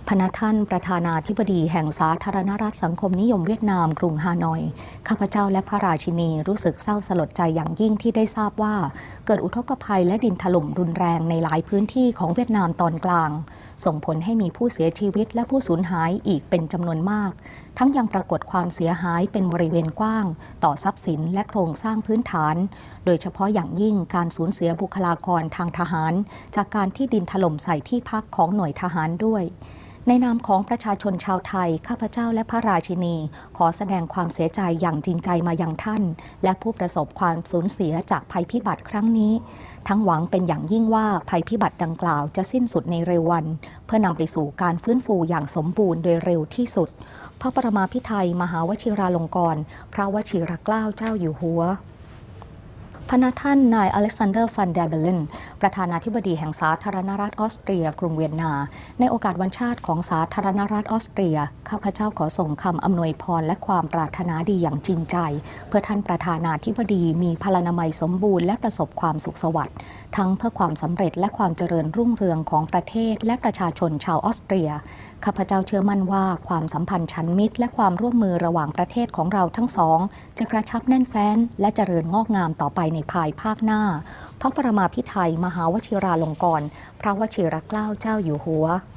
พนักท่านประธานาธิบดีแห่งสาธารณรัฐสังคมนิยมเวียดนามกรุงฮานอยข้าพเจ้าและพระราชินีรู้สึกเศร้าสลดใจอย่างยิ่งที่ได้ทราบว่าเกิดอุทกภัยและดินถล่มรุนแรงในหลายพื้นที่ของเวียดนามตอนกลางส่งผลให้มีผู้เสียชีวิตและผู้สูญหายอีกเป็นจำนวนมากทั้งยังปรากฏความเสียหายเป็นบริเวณกว้างต่อทรัพย์สินและโครงสร้างพื้นฐานโดยเฉพาะอย่างยิ่งการสูญเสียบุคลากรทางทหารจากการที่ดินถล่มใส่ที่พักของหน่วยทหารด้วยในนามของประชาชนชาวไทยข้าพเจ้าและพระราชินีขอแสดงความเสียใจอย่างจริงใจมายังท่านและผู้ประสบความสูญเสียจากภัยพิบัติครั้งนี้ทั้งหวังเป็นอย่างยิ่งว่าภัยพิบัติดังกล่าวจะสิ้นสุดในเร็ววันเพื่อนำไปสู่การฟื้นฟูอย่างสมบูรณ์โดยเร็วที่สุดพระประมาภิไธยมหาวชิราลงกรณ์พระวชิรเกล้าเจ้าอยู่หัวพนักท่านนายอเล็กซานเดอร์ฟันเดอร์เบเลนประธานาธิบดีแห่งสาธารณรัฐออสเตรียกรุงเวียนนาในโอกาสวันชาติของสาธารณรัฐออสเตรียข้าพเจ้าขอส่งคำอำนวยพรและความปรารถนาดีอย่างจริงใจเพื่อท่านประธานาธิบดีมีพลานามัยสมบูรณ์และประสบความสุขสวัสดิ์ทั้งเพื่อความสำเร็จและความเจริญรุ่งเรืองของประเทศและประชาชนชาวออสเตรียข้าพเจ้าเชื่อมั่นว่าความสัมพันธ์ฉันมิตรและความร่วมมือระหว่างประเทศของเราทั้งสองจะกระชับแน่นแฟ้นและเจริญงอกงามต่อไปในภายภาคหน้าพระประมาภิไธยมหาวชิราลงกรณ์พระวชิรเกล้าเจ้าอยู่หัว